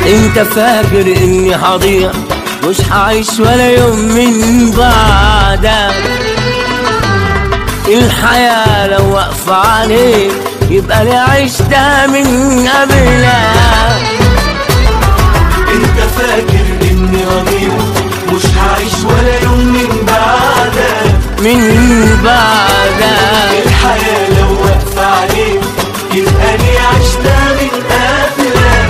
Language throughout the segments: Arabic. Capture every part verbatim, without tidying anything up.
انت فاكر اني هضيع مش هعيش ولا يوم من بعدك. الحياة لو واقفة عليك يبقى لي عشتها من قبلك. انت فاكر اني هضيع مش هعيش ولا يوم من بعدك من بعدك. الحياة لو واقفة عليك يبقى لي عشتها من قبلك.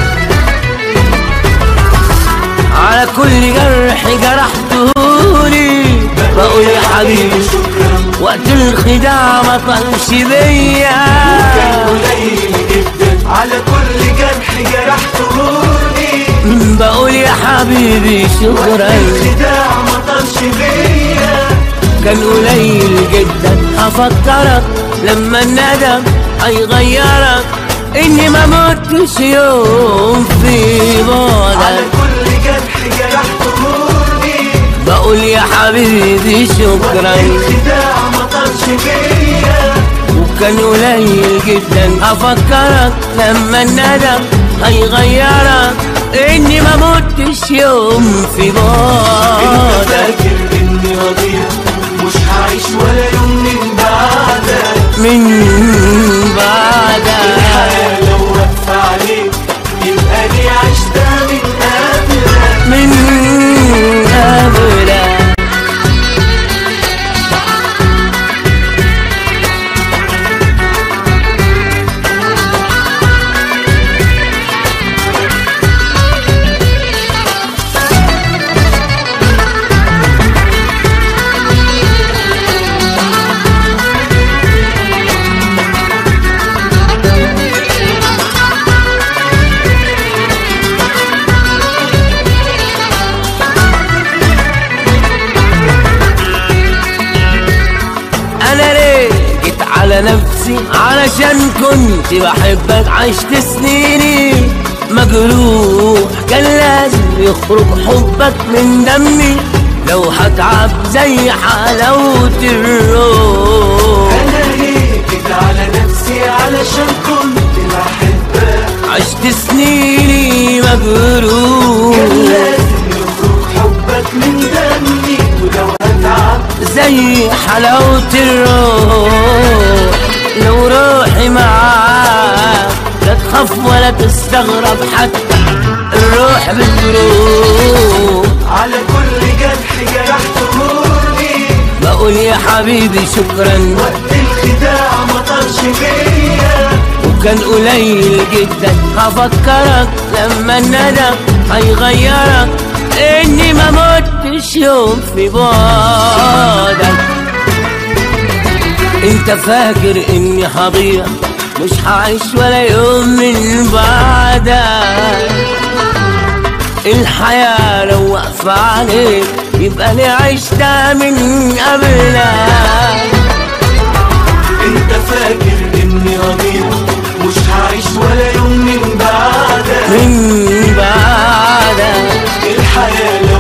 على كل جرح جرحتهولي بقول يا حبيبي شكرا، وقت الخداع ما طلش بيا. وكان قليل جدا على كل جرح جرحتهولي بقول يا حبيبي شكرا، الخداع ما طلش بيا. كان قليل جدا هفكرك لما الندم هيغيرك، اني ما متش يوم في على بعدك. كل جرح جرحتهولي بقول يا حبيبي شكرا، الخداع ما طلش بيا. وكان قليل جدا هفكرك لما الندم هيغيرك، اني ما متش يوم في انت بعدك. فاكر اني هضيع مش هعيش ولا يوم من بعدك من بعدك. الحياة لو واقفة عليك يبقى لي عشتها من قبلك. من قبلك. انا ليه جيت على نفسي علشان كنت بحبك، عشت سنيني مجروح كان لازم يخرج حبك من دمي، لو هتعب زي حلاوة الروح. انا ليه جيت على نفسي علشان كنت بحبك، عشت سنيني مجروح كان لازم يخرج حبك من دمي، ولو هتعب زي حلاوة الروح. لو روحي معاك لا تخاف ولا تستغرب، حتى الروح بتروح. على كل جرح جرحتهولي بقول يا حبيبي شكرا، وقت الخداع ما طلش بيا. وكان قليل جدا هفكرك لما الندم هيغيرك، اني ما متش يوم في بعدك. انت فاكر اني هضيع مش هعيش ولا يوم من بعدك. الحياة لو واقفة عليك يبقى لي عشتها من قبلك. انت فاكر اني هضيع مش هعيش ولا يوم من بعدك من بعدك. الحياة